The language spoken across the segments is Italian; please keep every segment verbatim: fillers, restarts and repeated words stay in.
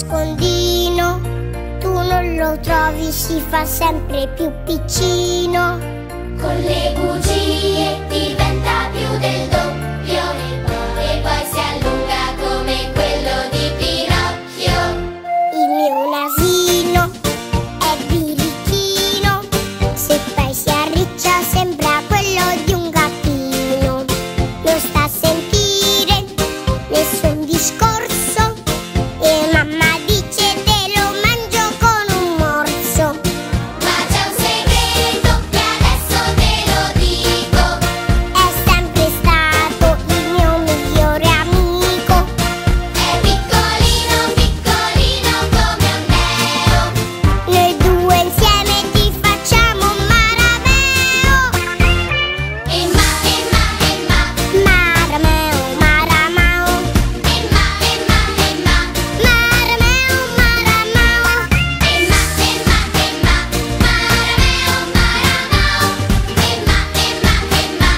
nascondino, tu non lo trovi, si fa sempre più piccino. Con le bugie diventa più del doppio e poi si allunga come quello di Pinocchio. Il mio nasino è birichino, se poi si arriccia sembra quello di un gattino. Non sta a sentire nessun discorso e mamma dice te lo mangio con un morso. Ma c'è un segreto che adesso te lo dico: È sempre stato il mio migliore amico. è piccolino, piccolino come un neo. Noi due insieme ti facciamo un marameo. Emma, Emma, Emma, Marameo, maramao. Emma, Emma, Emma, Marameo, maramao. Emma, Emma, Emma, Marameo, Maramao. Emma, Emma, Emma,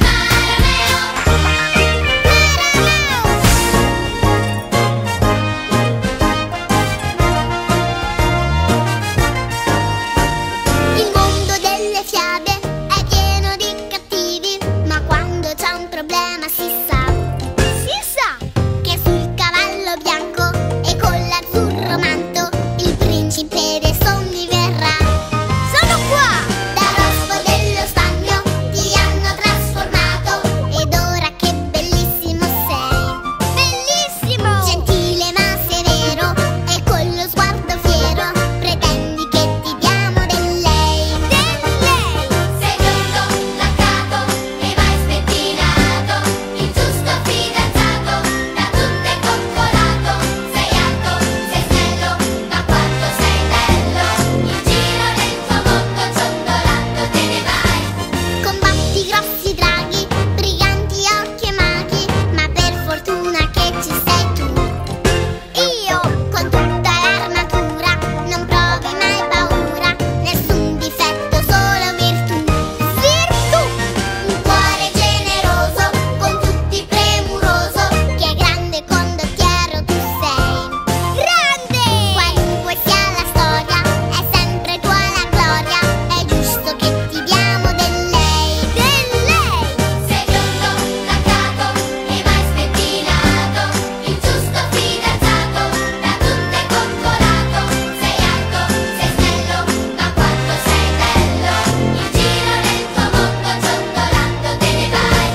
Il mondo delle fiabe è pieno di cattivi, ma quando c'è un problema si sa, si sa che sul cavallo bianco e con l'azzurro manto il principe dei sogni verrà. Sono qua! Da rospo dello stagno ti hanno trasformato ed ora che bellissimo sei! Bellissimo! Gentile ma severo e con lo sguardo fiero pretendi che ti diamo del lei. Del lei! sei biondo, laccato e mai spettinato, il giusto fidanzato, da tutte coccolato. Sei alto, sei snello, ma quanto sei bello, in giro nel tuo mondo ciondolando te ne vai. Combatti grossi draghi, briganti occhi e maghi, ma per fortuna che ci sei tu. Io, con tutta l'armatura, non provi mai paura, nessun difetto, solo virtù. Virtù! Un cuore generoso, con tutti premuroso, che è grande condottiero tu sei. Grande! Qualunque sia la storia, è sempre tua la gloria, è giusto che ti diamo del lei. Del lei! Sei biondo, laccato e mai spettinato, il giusto fidanzato, da tutte coccolato. Sei alto, sei snello, ma quanto sei bello, in giro nel tuo mondo ciondolando te ne vai.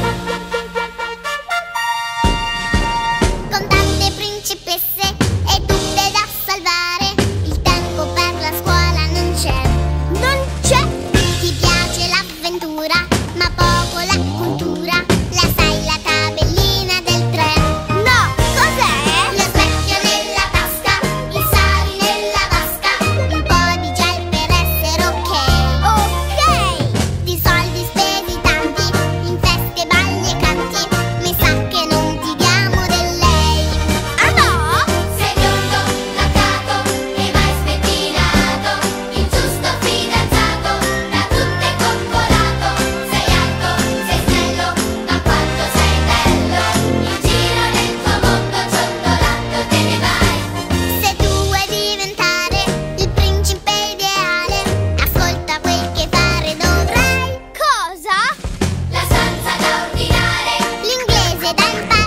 Con tante principesse e tutte da salvare, il tempo per la scuola non c'è. Non c'è! Ti piace l'avventura, ma poco la cultura. La sai la tabellina del tre? No! Cos'è? Lo specchio nella tasca, i sali nella vasca, un po' di gel per essere ok. Ok! Di soldi spesi tanti, in feste, balli e canti, mi sa che non ti diamo del lei. Ah no? Sei biondo, laccato e mai spettinato, il giusto fidanzato, da tutte coccolato. Sei alto, sei snello, ma quanto sei bello, in giro nel tuo mondo ciondolando te ne vai. Se tu vuoi diventare il principe ideale, ascolta quel che fare dovrai. Cosa? La stanza da ordinare, L'inglese da imparare.